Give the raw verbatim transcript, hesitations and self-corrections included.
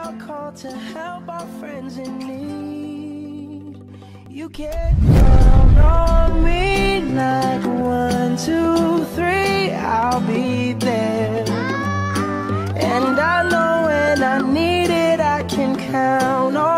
our call to help our friends in need. You can count on me like one, two, three, I'll be there. And I know when I need it, I can count on